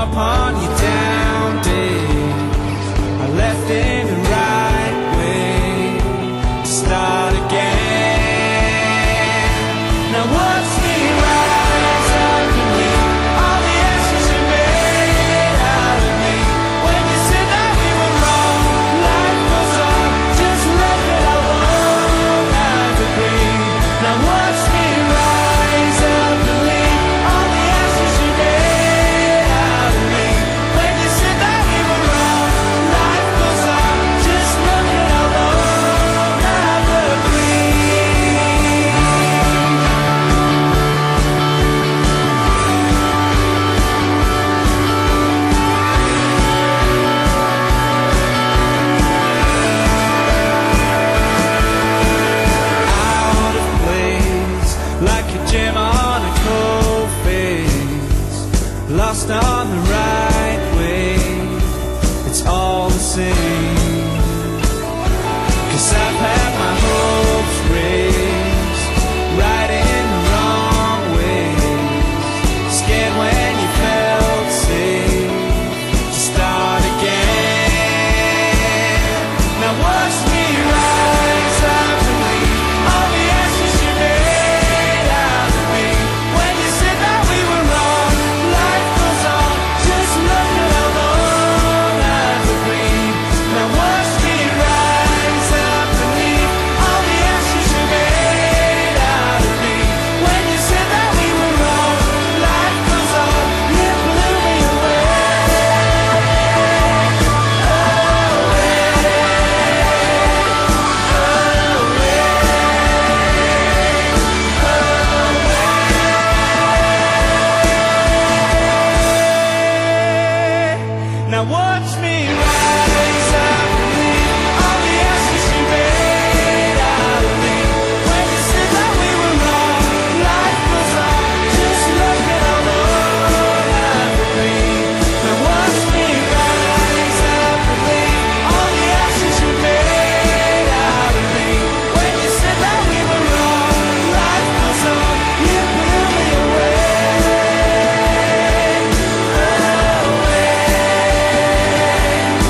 upon your down days. I left in the right way to start again. Now watch me rise up and leave all the ashes you made out of me. When you said that we were wrong, life goes on, just let it alone. I've agreed. Now watch me rise up and leave all the ashes you made out of me. When you said that we were wrong, life goes on, just let it alone. I've agreed. Out of place, like a gem on a cold face, lost on the right way, it's all the same. 'Cause I've had my hopes raised, right in the wrong ways, scared when you felt safe to start again. Now watch me rise up and leave all the ashes you made out of me. When you said that we were wrong, life goes on, just let it alone. I've agreed. Now watch me rise up and leave all the ashes you made out of me. When you said that we were wrong, life goes on, you blew me away. Now watch me rise up and leave all the ashes you made out of me. When you said that we were wrong, life goes on, just let it alone. I've agreed. Now watch me rise up and leave all the ashes you made out of me. When you said that we were wrong, life goes on, you blew me away. Away.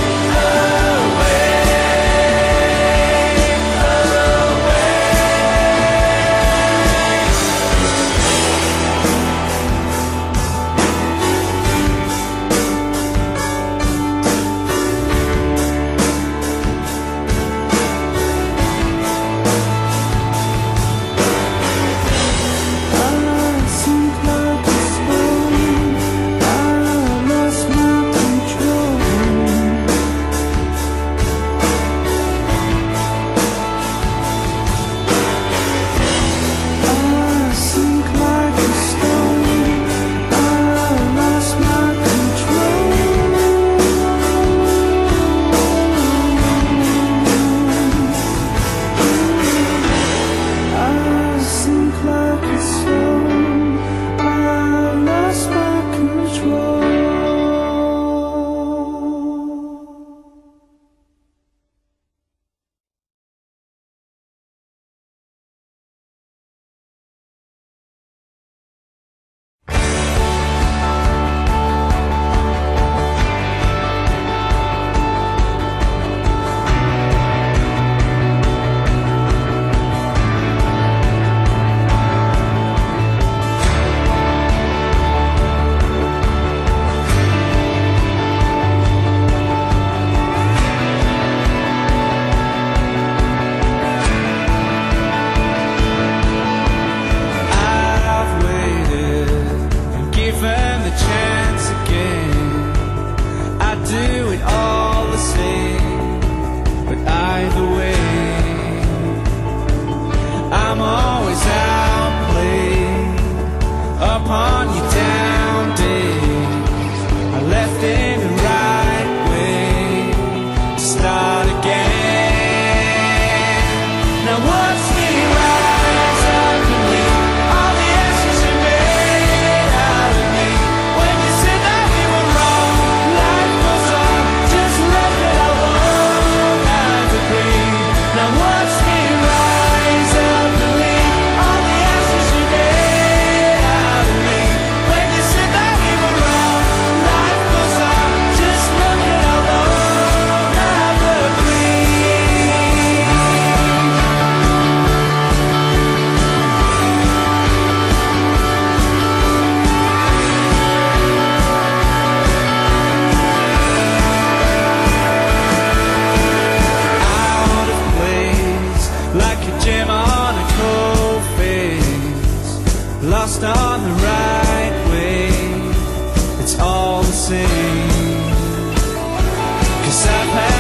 all the same. 'Cause I've had